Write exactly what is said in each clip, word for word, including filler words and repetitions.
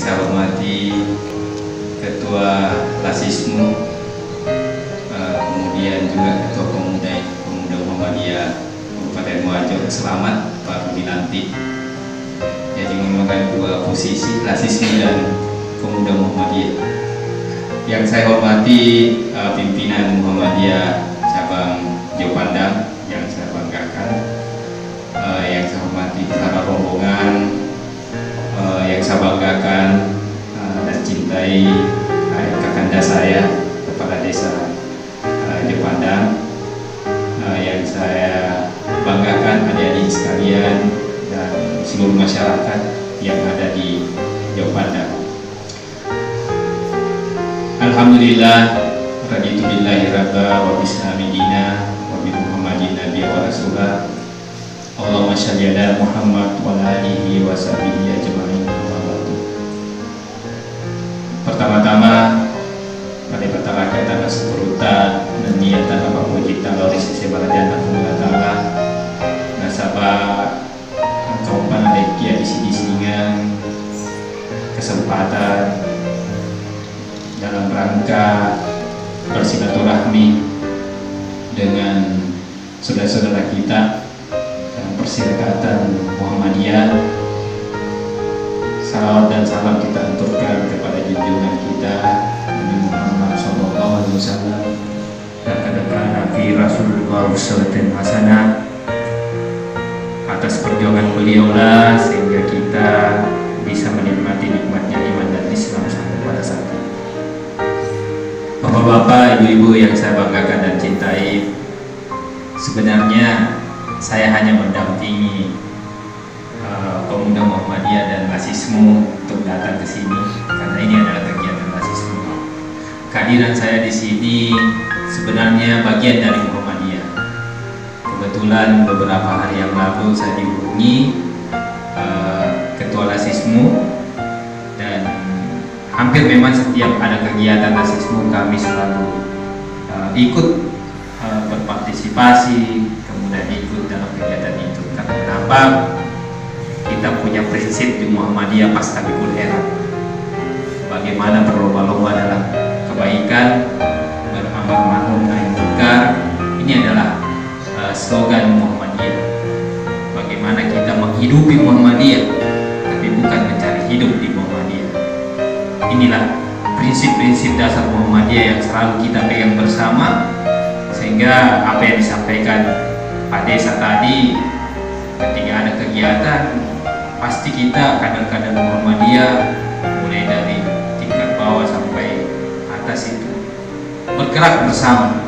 saya hormati Ketua Lasismu, uh, kemudian juga Ketua Pemuda Pemuda Muhammadiyah Kabupaten Muarjo, selamat baru dilantik. Jadi memegang dua posisi, Lasismu dan Pemuda Muhammadiyah. Yang saya hormati uh, pimpinan Muhammadiyah cabang Jawa Pandang yang saya banggakan, uh, yang saya hormati para rombongan, uh, yang saya banggakan uh, dan cintai uh, kakanda saya, kepala desa uh, Jawa Pandang, uh, yang saya banggakan adik-adik sekalian dan seluruh masyarakat yang ada di Jawa Pandang. Alhamdulillah, raditu billahi rabba wa bislami dina wa bi Muhammadin nabiy wa rasulah. Allahumma shalli ala Muhammad wa ala alihi wa sahbihi ajma'in. Pertama-tama, mari kita rakyat sepurutan dan niatan apa kita dari sisi baladana Allah Ta'ala nasabah kaupan adekia di sini-siningan kesempatan dalam rangka bersilaturahmi dengan saudara-saudara kita dalam Perserikatan Muhammadiyah. Salawat dan salam kita aturkan kepada junjungan kita Nabi Muhammad Sallallahu Alaihi Wasallam, Lakadakana fi Rasulullah Uswatun Hasanah. Atas perjuangan beliaulah sehingga kita bisa menikmati nikmatnya iman dan Islam sampai pada saat ini. Bapak-bapak, ibu-ibu yang saya banggakan dan cintai, sebenarnya saya hanya mendampingi uh, pemuda Muhammadiyah dan Lasismu untuk datang ke sini karena ini adalah kegiatan Lasismu. Kehadiran saya di sini sebenarnya bagian dari Muhammadiyah. Kebetulan beberapa hari yang lalu saya dihubungi uh, Ketua Lasismu, dan hampir memang setiap ada kegiatan Lasismu kami selalu uh, ikut uh, berpartisipasi, kemudian ikut dalam kegiatan itu. Karena kenapa? Kita punya prinsip di Muhammadiyah Pastabikul Khairat, bagaimana berlomba-lomba dalam kebaikan, beramar ma'ruf nahi munkar. Ini adalah uh, slogan Muhammadiyah. Bagaimana kita menghidupi Muhammadiyah, tapi bukan mencari hidup di Muhammadiyah. Inilah prinsip-prinsip dasar Muhammadiyah yang selalu kita pegang bersama, sehingga apa yang disampaikan Pak Desa tadi, ketika ada kegiatan pasti kita kader-kader Muhammadiyah mulai dari tingkat bawah sampai atas itu bergerak bersama,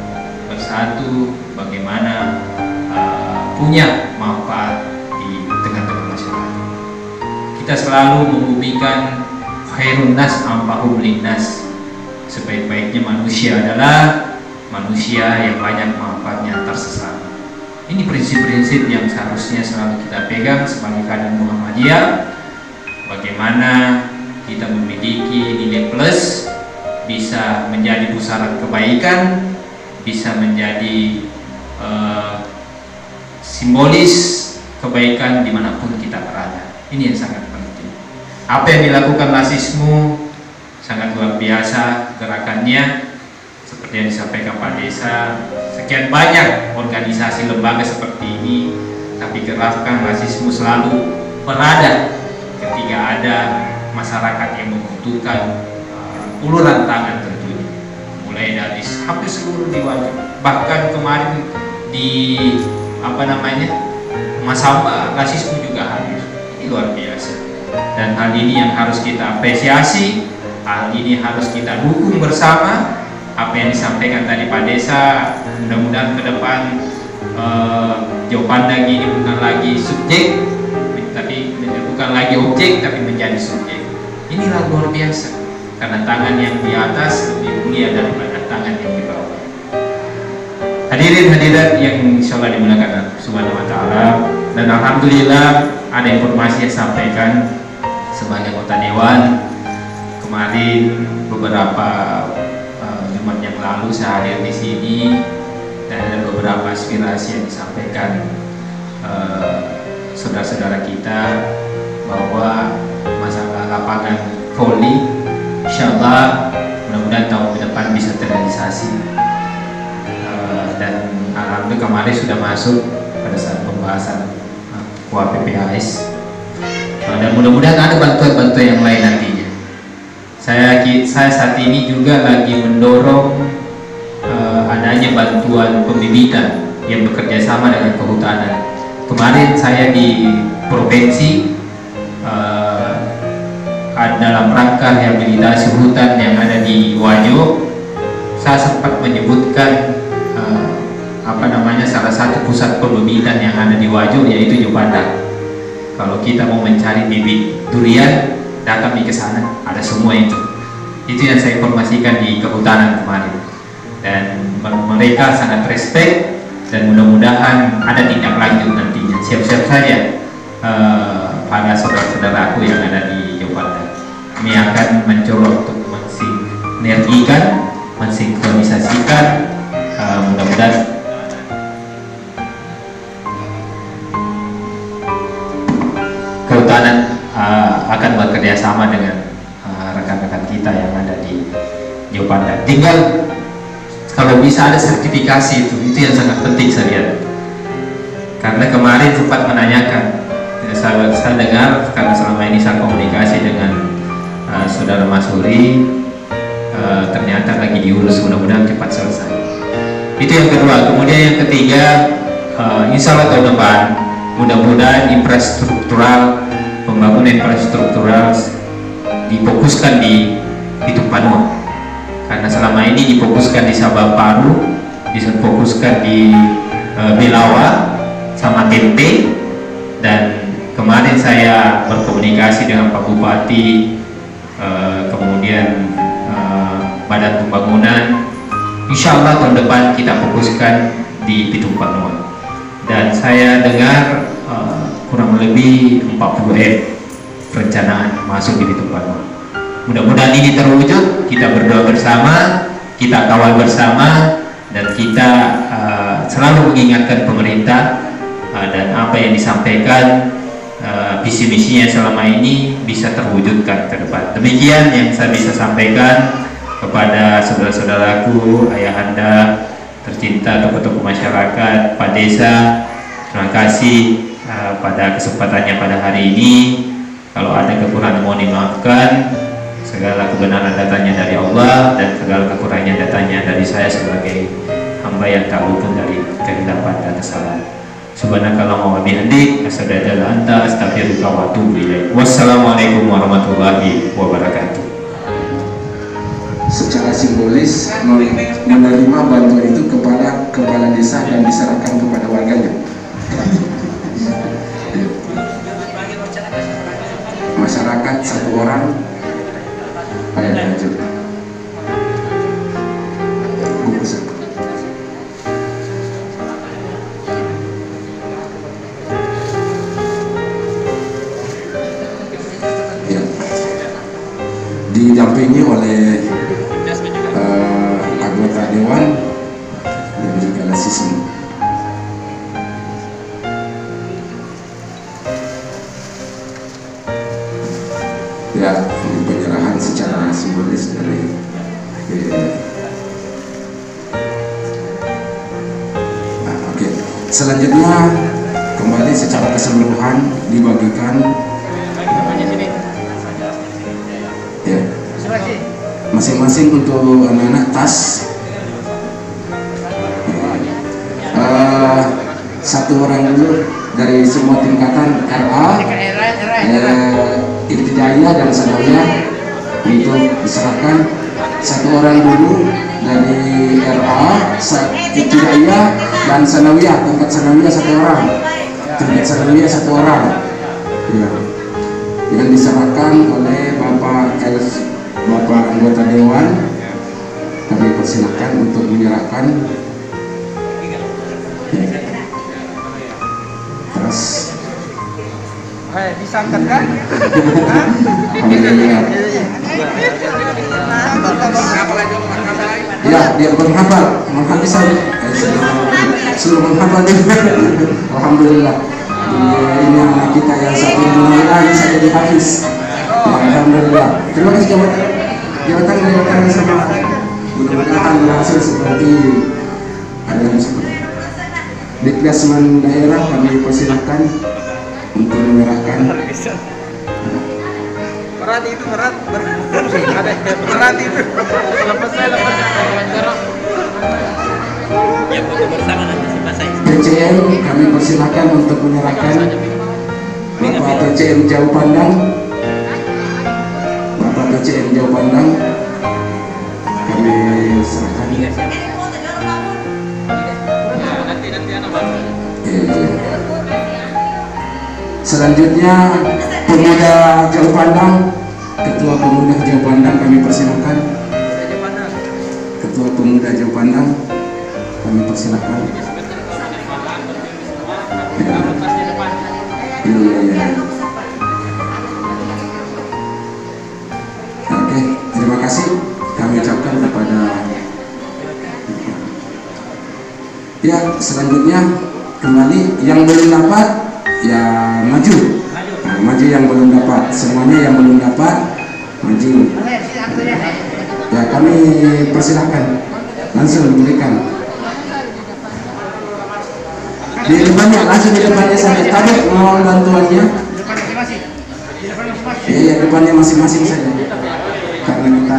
bersatu, bagaimana uh, punya manfaat di tengah-tengah masyarakat. Kita selalu membumikan khairun nas ampahum linnas, sebaik-baiknya manusia adalah manusia yang banyak manfaatnya antar sesama. Ini prinsip-prinsip yang seharusnya selalu kita pegang sebagai kader Muhammadiyah. Bagaimana kita memiliki nilai plus, bisa menjadi pusaran kebaikan, bisa menjadi uh, simbolis kebaikan dimanapun kita berada. Ini yang sangat penting. Apa yang dilakukan Lasismu sangat luar biasa gerakannya, seperti yang disampaikan Pak Desa. Sekian banyak organisasi lembaga seperti ini, tapi gerakan Lasismu selalu berada ketika ada masyarakat yang membutuhkan uh, uluran tangan tentunya, mulai dari hampir seluruh diwajib. Bahkan kemarin di apa namanya Masamba, Lasismu juga hadir. Ini luar biasa. Dan hal ini yang harus kita apresiasi, hal ini harus kita dukung bersama. Apa yang disampaikan tadi Pak Desa, mudah-mudahan ke depan eh, Jawa Pandang ini bukan lagi subjek, tapi bukan lagi objek, tapi menjadi subjek. Inilah luar biasa, karena tangan yang di atas lebih mulia daripada tangan yang di bawah. Hadirin hadirat yang insya Allah dimuliakan Allah Subhanahu Wa Taala, dan alhamdulillah ada informasi yang sampaikan sebagai anggota dewan kemarin beberapa uh, Jumat yang lalu saya hadir di sini, dan ada beberapa aspirasi yang disampaikan saudara-saudara uh, kita bahwa masalah lapangan Polri. Insyaallah mudah-mudahan tahun depan bisa terrealisasi. Uh, dan alhamdulillah kemarin sudah masuk pada saat pembahasan uh, K U A P P A S. Uh, dan mudah-mudahan ada bantuan-bantuan yang lain nantinya. Saya saya saat ini juga lagi mendorong uh, adanya bantuan pembibitan yang bekerja sama dengan kehutanan. Kemarin saya di provinsi uh, dalam rangka rehabilitasi hutan yang ada di Wajo, saya sempat menyebutkan uh, apa namanya salah satu pusat pembibitan yang ada di Wajo, yaitu Jopanda. Kalau kita mau mencari bibit durian, datang di ke sana, ada semua itu. Itu yang saya informasikan di kehutanan kemarin. Dan mereka sangat respect dan mudah-mudahan ada tindak lanjut nantinya. Siap-siap saja uh, para saudara-saudaraku yang ada di Jopanda. Kami akan mencoba untuk mensinergikan, mensinkronisasikan, uh, mudah-mudahan kehutanan uh, akan bekerja sama dengan rekan-rekan uh, kita yang ada di Jopanda. Tinggal kalau bisa ada sertifikasi itu, itu yang sangat penting saya lihat. Karena kemarin sempat menanyakan, ya, saya, saya dengar karena selama ini saya komunikasi dengan uh, saudara Masuri, uh, ternyata lagi diurus, mudah-mudahan cepat selesai. Itu yang kedua. Kemudian yang ketiga, uh, insya Allah tahun depan mudah-mudahan infrastruktural, pembangunan infrastruktural difokuskan di Pitung Panua. Karena selama ini difokuskan di Sabah Paru, difokuskan di uh, Belawa sama Tempe, dan kemarin saya berkomunikasi dengan Pak Bupati, uh, kemudian uh, Badan Pembangunan. Insya Allah tahun depan kita fokuskan di Pitung Panua. Dan saya dengar uh, kurang lebih empat puluh M perencanaan masuk di Pitung Panua. Mudah-mudahan ini terwujud. Kita berdoa bersama, kita kawal bersama, dan kita uh, selalu mengingatkan pemerintah uh, dan apa yang disampaikan, uh, visi misinya selama ini bisa terwujudkan ke depan. Demikian yang saya bisa sampaikan kepada saudara-saudaraku, ayahanda tercinta, tokoh-tokoh masyarakat, Pak Desa. Terima kasih uh, pada kesempatannya pada hari ini. Kalau ada kekurangan mohon dimaafkan. Segala kebenaran datanya dari Allah, dan segala kekurangan datanya dari saya sebagai hamba yang tak luput dari kehilapan dan kesalahan. Subhanakallahumma wa bihamdik, asyhadu an la ilaha illa anta, astaghfiruka wa atubu ilaik. Wassalamualaikum warahmatullahi wabarakatuh. Secara simbolis menerima bantuan itu kepada kepala desa dan diserahkan kepada warganya. Masyarakat satu orang. Ayo lanjut. Buku satu. Ya. Didampingi oleh uh, anggota dewan yang juga asisten. Ya, ini penyerahan secara simbolis dari eh, nah, oke. Okay. Selanjutnya kembali secara keseluruhan dibagikan ya, masing-masing untuk anak-anak tas. Uh, satu orang dulu dari semua tingkatan R A, eh, Ibtidaiyah dan Sanawiyah itu diserahkan. Satu orang dulu dari R A, Ibtidaiyah dan Sanawiyah, tingkat Sanawiyah satu orang, tingkat Sanawiyah satu orang ya, yang diserahkan oleh Bapak Elf, Bapak anggota Dewan. Kami persilakan untuk menyerahkan ya. Terus Eh, disangkat kan? Ya, dia menghafal, menghabiskan suruh menghafal juga. Alhamdulillah. Ini anak kita yang satu mudah-mudahan bisa jadi hafiz. Alhamdulillah. Terima kasih jabatan jabatan jabatan sama. Mudah-mudahan berhasil seperti ada yang seperti di Klasmen daerah. Kami persilahkan untuk menyerahkan. Berat itu berat, berat. Ada berat itu. Lepas saya lepas saya. Ya foto bersama nanti si Pak Said. T C M kami persilahkan untuk menyerahkan. Bapak T C M Jauh Pandang, Bapak T C M Jauh Pandang, kami serahkan. Nanti nanti anak baru. Selanjutnya pemuda Jauh Pandang, Ketua Pemuda Jauh Pandang kami persilahkan. Ketua Pemuda Jauh Pandang kami persilahkan. Ya. Iya, iya. Oke, terima kasih kami ucapkan kepada. Ya, selanjutnya kembali yang belum dapat ya maju. Nah, maju yang belum dapat, semuanya yang belum dapat maju. Ya, kami persilahkan langsung diberikan. Di depannya, langsung di depannya saja. Tadi mohon bantuannya. Iya, depannya masing-masing saja. Karena kita.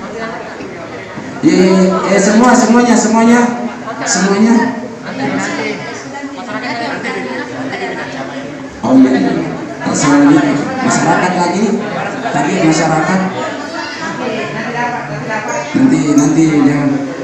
Iya, eh semua semuanya semuanya semuanya. Oh iya. Semuanya masyarakat lagi. Tadi masyarakat. Nanti nanti jangan.